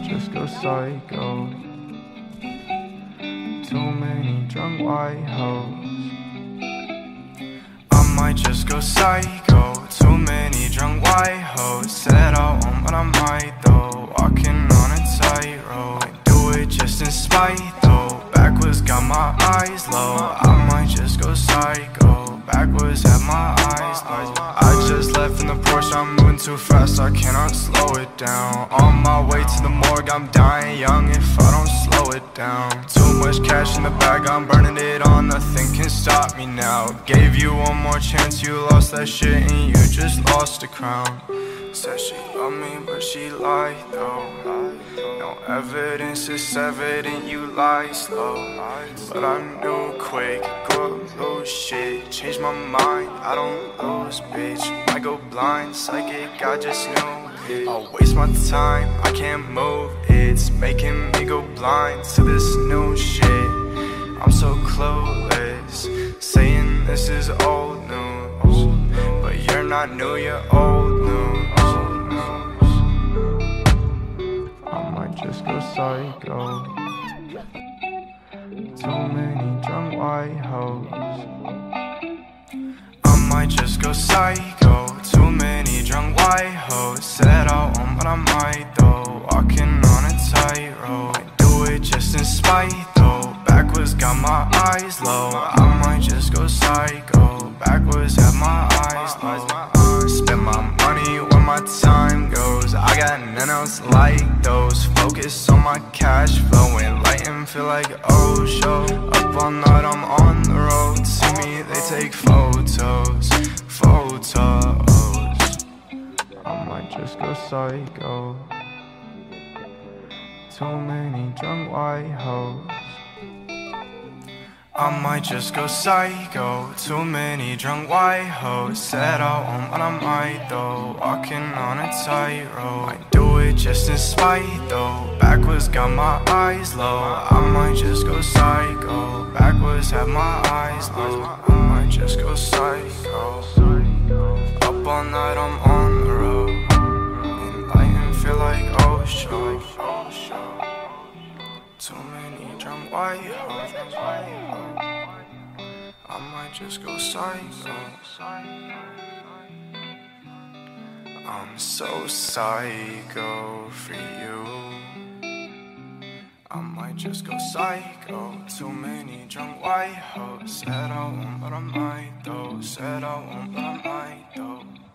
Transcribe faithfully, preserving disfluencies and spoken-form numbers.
just go psycho. Too many drunk white hoes. I might just go psycho. Too many drunk white hoes. Said I won't, but I might though. Walking on a tightrope. I do it just in spite though. Backwards got my eyes low. I might just go psycho. Backwards have my eyes low. I just left in the Porsche, I'm moving too fast, I cannot slow it down. On my way to the morgue, I'm dying young if I don't slow it down. Too much cash in the bag, I'm burning it all, nothing can stop me now. Gave you one more chance, you lost that shit and you just lost the crown. Said she loved me, but she lied though. No evidence, it's evident you lie slow. But I knew quick, go lose shit. Changed my mind, I don't lose, bitch. I go blind, psychic, I just knew it. I'll waste my time, I can't move. It's making me go blind to this new shit. I'm so clueless, saying this is old news. But you're not new, you're old news. I might just go psycho. Too many drunk white hoes. I might just go psycho. Too many drunk white hoes. Said I won't, but I might though. Walking on a tightrope. I do it just in spite though. Backwards got my eyes low. I might just go psycho. Backwards have my eyes low. Spend my money where my time goes. I got none else like those. Focus on my cash flow. Enlightened, feel like oh show. Up all night, I'm on the road. See me, they take photos. Photos. I might just go psycho. Too many drunk white hoes. I might just go psycho. Too many drunk white hoes. Said I won't, but I might though. Walking on a tightrope. I do it just in spite though. Backwards got my eyes low. I might just go psycho. Backwards have my eyes low. I might just go psycho. Up all night, I'm on the road. Enlightened, feel like oh show. Too many drunk white hoes. I might just go psycho. I'm so psycho for you. I might just go psycho. Too many drunk white hoes. Said I won't, but I might though. Said I won't, but I might though.